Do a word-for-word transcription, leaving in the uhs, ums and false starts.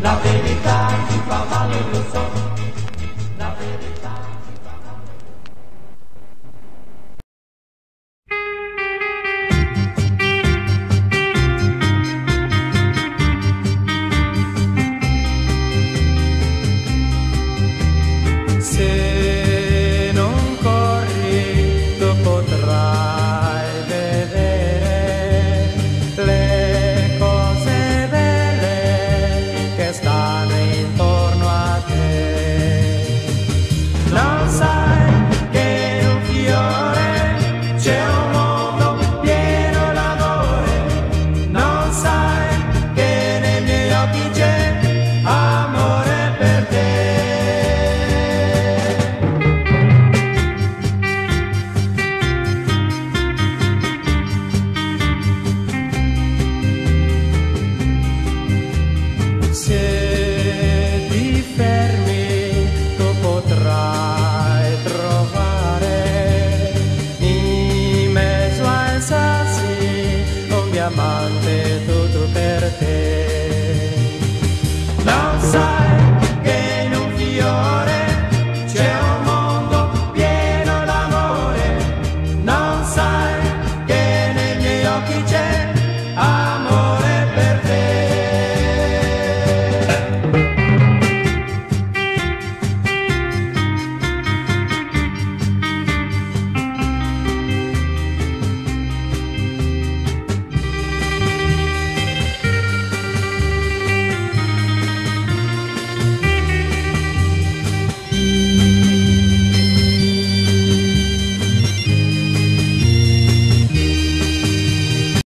La verità ti fa male, lo so. La verità ti fa male. Se non corri, tu potrai vedere le cose belle che stanno intorno a te. Non sai che in un fiore c'è un mondo pieno d'amore. Non sai che nei miei occhi c'è amore per te. Se ti fermi, tu potrai trovare in mezzo ai sassi un diamante tutto per te.